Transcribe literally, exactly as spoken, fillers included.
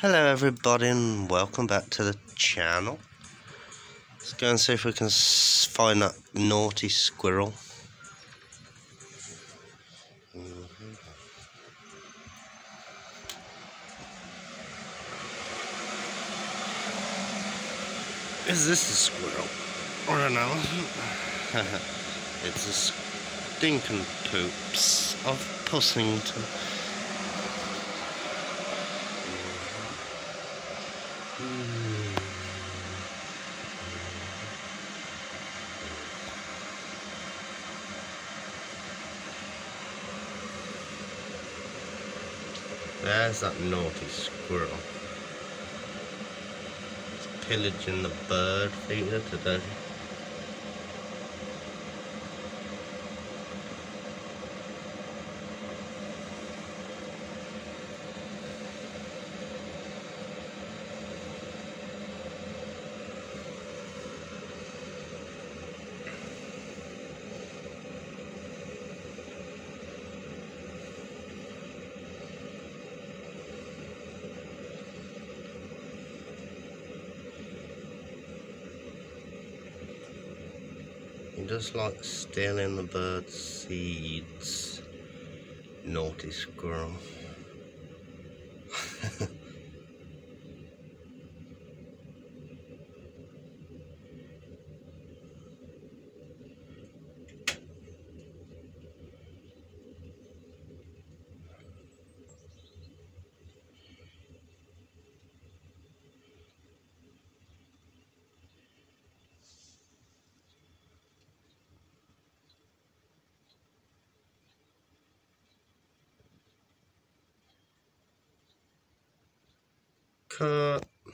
Hello everybody and welcome back to the channel. Let's go and see if we can s find that naughty squirrel. Mm-hmm. Is this a squirrel or an elephant? It's a stinking poops of Pussington. Mm-hmm. There's that naughty squirrel. It's pillaging the bird feeder today. He just like stealing the bird's seeds. Naughty squirrel. Cut.